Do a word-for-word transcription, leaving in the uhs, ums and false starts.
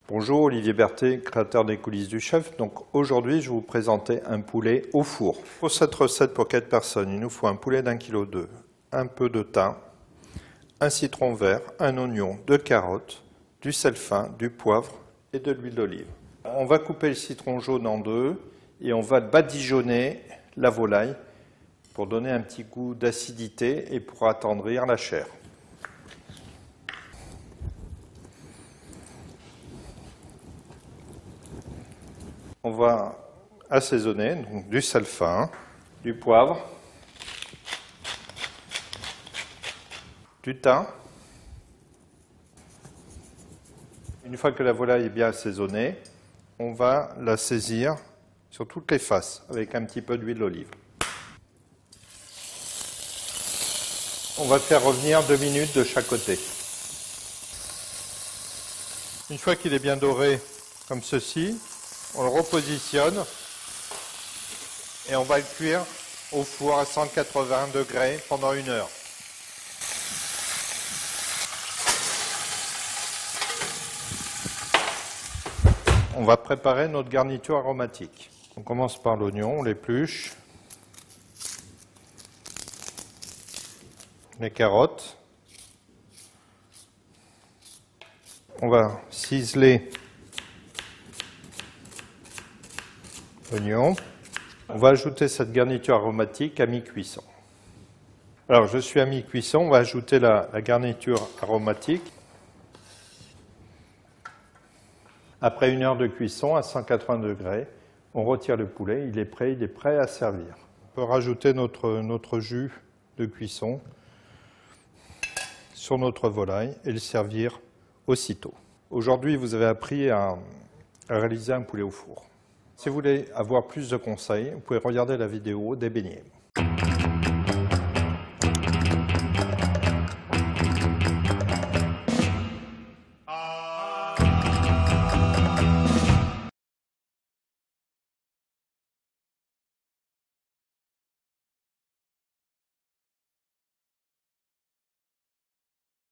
Bonjour, Olivier Berthet, créateur des coulisses du chef. Donc aujourd'hui, je vais vous présenter un poulet au four. Pour cette recette pour quatre personnes, il nous faut un poulet d'un kilo deux, un peu de thym, un citron vert, un oignon, deux carottes, du sel fin, du poivre et de l'huile d'olive. On va couper le citron jaune en deux et on va badigeonner la volaille pour donner un petit goût d'acidité et pour attendrir la chair. On va assaisonner, donc du sel fin, du poivre, du thym. Une fois que la volaille est bien assaisonnée, on va la saisir sur toutes les faces avec un petit peu d'huile d'olive. On va faire revenir deux minutes de chaque côté. Une fois qu'il est bien doré comme ceci, on le repositionne et on va le cuire au four à cent quatre-vingts degrés pendant une heure. On va préparer notre garniture aromatique. On commence par l'oignon, on l'épluche, les carottes. On va ciseler l'oignon. On va ajouter cette garniture aromatique à mi-cuisson. Alors, je suis à mi-cuisson, on va ajouter la, la garniture aromatique. Après une heure de cuisson à cent quatre-vingts degrés, on retire le poulet, il est prêt, il est prêt à servir. On peut rajouter notre, notre jus de cuisson sur notre volaille et le servir aussitôt. Aujourd'hui, vous avez appris à, à réaliser un poulet au four. Si vous voulez avoir plus de conseils, vous pouvez regarder la vidéo des beignets.